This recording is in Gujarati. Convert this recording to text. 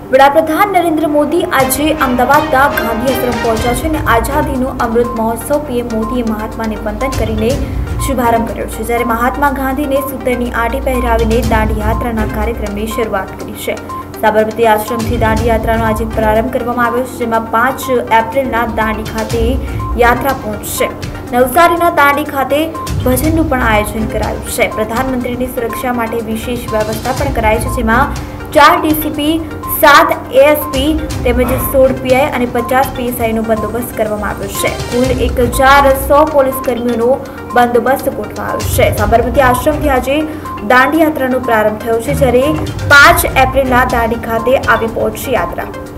વડાપ્રધાન નરેન્દ્ર મોદી આજે અમદાવાદના ગાંધી આશ્રમ પહોંચ્યા છે અને આઝાદીનો અમૃત મહોત્સવ પીએમ મોદીએ મહાત્માને વંદન કરીને શુભારંભ કર્યો છે, જ્યારે મહાત્મા ગાંધીને સૂતરની આંટી પહેરાવીને દાંડી યાત્રાના કાર્યક્રમની શરૂઆત કરી છે। સાબરમતી આશ્રમથી દાંડી યાત્રાનો આજે પ્રારંભ કરવામાં આવ્યો છે, જેમાં 5 એપ્રિલના દાંડી ખાતે યાત્રા પહોંચશે। નવસારીના દાંડી ખાતે ભજનનું પણ આયોજન કરાયું છે। પ્રધાનમંત્રીની સુરક્ષા માટે વિશેષ વ્યવસ્થા પણ કરાઈ છે, જેમાં 4 ડીસીપી, 7 એએસપી તેમજ 16 પીઆઈ અને 50 પીએસઆઈનો બંદોબસ્ત કરવામાં આવ્યો છે। કુલ 1100 પોલીસ કર્મીઓનો બંદોબસ્ત ગોઠવાયો છે। સાબરમતી આશ્રમથી આજે દાંડી યાત્રાનો પ્રારંભ થયો છે, જ્યારે 5 એપ્રિલના દાંડી ખાતે આવી પહોંચી યાત્રા।